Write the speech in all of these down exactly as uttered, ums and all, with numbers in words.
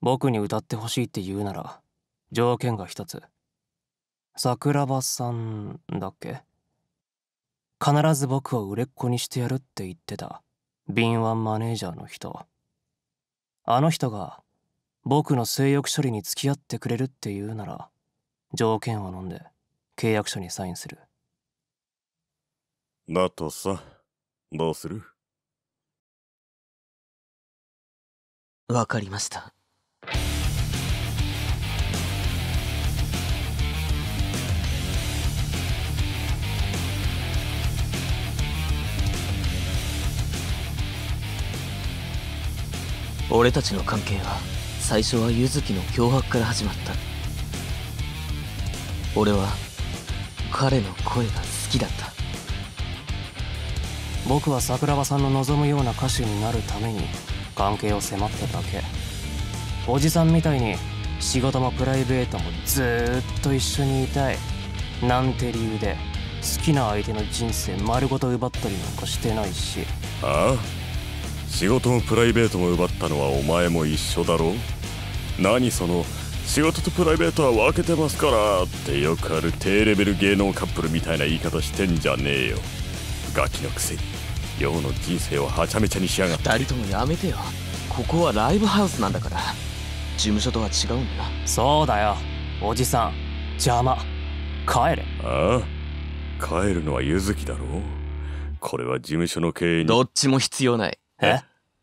僕に歌ってほしいって言うなら条件が一つ。桜庭さんだっけ？必ず僕を売れっ子にしてやるって言ってた敏腕マネージャーの人。あの人が僕の性欲処理に付き合ってくれるって言うなら条件を飲んで契約書にサインする。 だとさ、どうする？ わかりました。俺たちの関係は最初はユズキの脅迫から始まった。俺は彼の声が好きだった。 僕は桜庭さんの望むような歌手になるために関係を迫っただけ。おじさんみたいに仕事もプライベートもずーっと一緒にいたいなんて理由で好きな相手の人生丸ごと奪ったりなんかしてないし。 ああ、仕事もプライベートも奪ったのはお前も一緒だろ。何その仕事とプライベートは分けてますからってよくある低レベル芸能カップルみたいな言い方してんじゃねえよ。ガキのくせに陽の人生をはちゃめちゃにしやがって。 二人ともやめてよ。ここはライブハウスなんだから。事務所とは違うんだ。 そうだよ、おじさん邪魔。帰れ。 ああ、帰るのはユズキだろ。これは事務所の経営に。 どっちも必要ない。 え？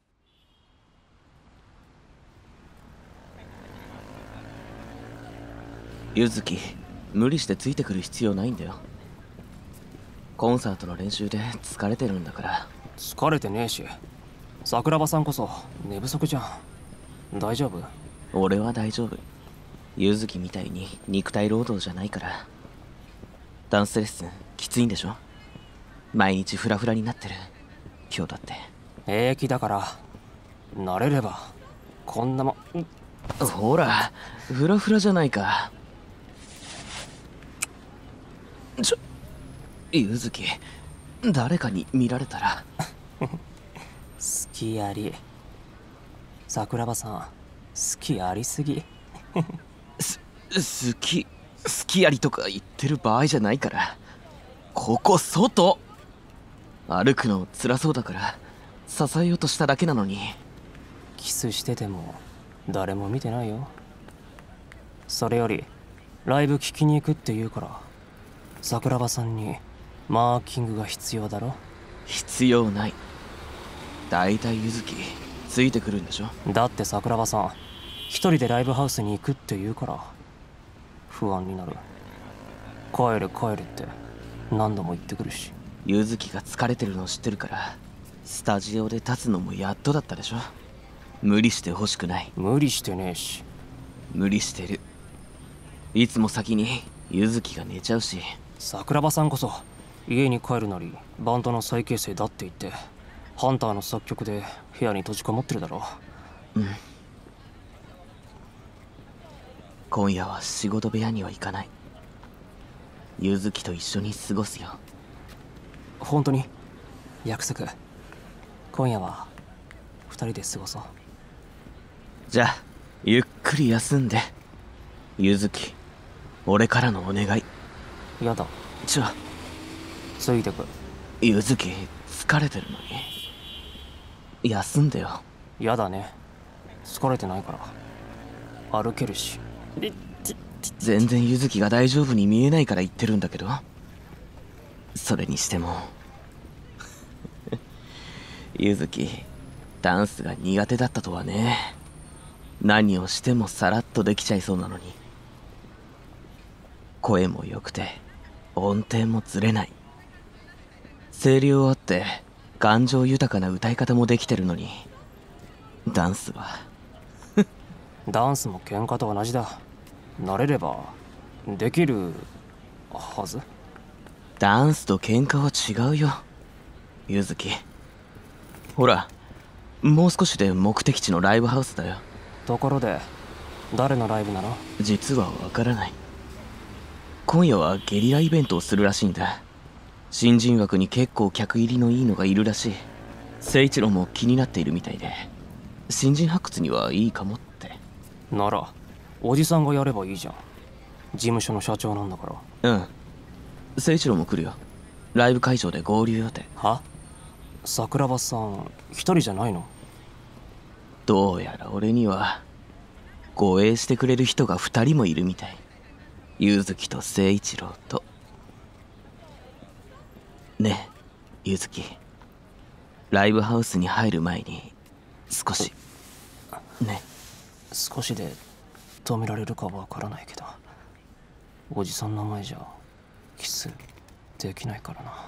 ユズキ、無理してついてくる必要ないんだよ。コンサートの練習で疲れてるんだから。 疲れてねえし、桜庭さんこそ寝不足じゃん。大丈夫？ 俺は大丈夫。ユズキみたいに肉体労働じゃないから。ダンスレッスンきついんでしょ？毎日フラフラになってる。今日だって平気だから慣れればこんなもん。 ほらフラフラじゃないか。ちょユズキ、誰かに見られたら。 好きあり。桜庭さん好きありすぎ。 す好き好きありとか言ってる場合じゃないから。ここ外。歩くの辛そうだから支えようとしただけなのに。 キスしてても誰も見てないよ。それよりライブ聴きに行くって言うから桜庭さんにマーキングが必要だろ。 必要ない。だいたいユズキついてくるんでしょ。 だって桜庭さん一人でライブハウスに行くって言うから不安になる。帰れ帰れって何度も言ってくるし。 ユズキが疲れてるの知ってるからスタジオで立つのもやっとだったでしょ。無理してほしくない。 無理してねえし。 無理してる。いつも先にユズキが寝ちゃうし。 桜庭さんこそ家に帰るなりバンドの再結成だって言ってハンターの作曲で部屋に閉じこもってるだろ。 うん。今夜は仕事部屋には行かない。ユズキと一緒に過ごすよ。 本当に約束。今夜は二人で過ごそう。 じゃあゆっくり休んで。ユズキ、俺からのお願い。 やだ。 ちょついてく。 ユズキ疲れてるのに休んでよ。 やだね、疲れてないから歩けるし。 全然ユズキが大丈夫に見えないから言ってるんだけど。それにしてもユズキダンスが苦手だったとはね。何をしてもさらっとできちゃいそうなのに。声も良くて音程もずれない。声量あって感情豊かな歌い方もできてるのにダンスはダンスも喧嘩と同じだ。慣れればできるはず。 ダンスと喧嘩は違うよユズキ。ほらもう少しで目的地のライブハウスだよ。 ところで誰のライブなの？ 実はわからない。今夜はゲリライベントをするらしいんだ。新人枠に結構客入りのいいのがいるらしい。誠一郎も気になっているみたいで新人発掘にはいいかもって。 ならおじさんがやればいいじゃん。事務所の社長なんだから。うん。誠一郎も来るよ。ライブ会場で合流予定。 は？桜庭さん一人じゃないの？ どうやら俺には護衛してくれる人が二人もいるみたい。柚月と誠一郎と。ねえ柚月、ライブハウスに入る前に少しね。 少しで止められるかわからないけど、おじさんの前じゃキスできないからな。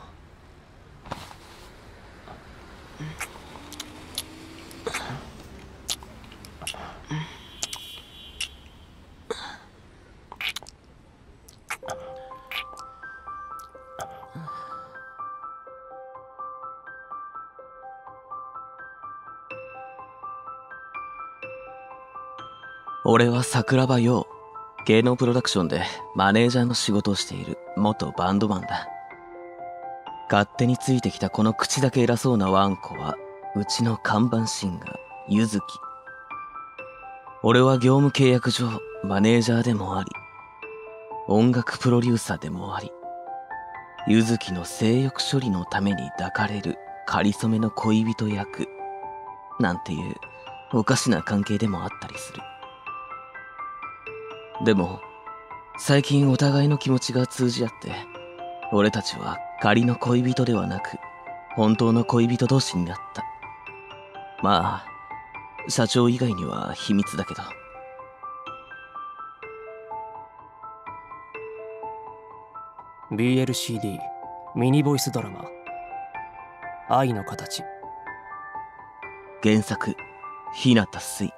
俺は桜庭陽、芸能プロダクションでマネージャーの仕事をしている元バンドマンだ。勝手についてきたこの口だけ偉そうなワンコはうちの看板シンガー柚月。俺は業務契約上マネージャーでもあり、音楽プロデューサーでもあり、柚月の性欲処理のために抱かれる仮初めの恋人役なんていうおかしな関係でもあったりする。でも最近お互いの気持ちが通じ合って、俺たちは仮の恋人ではなく本当の恋人同士になった。まあ社長以外には秘密だけど。 ビーエルシーディー ミニボイスドラマ「愛の形」。 原作日向水。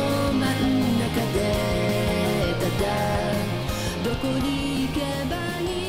どこに行けばいい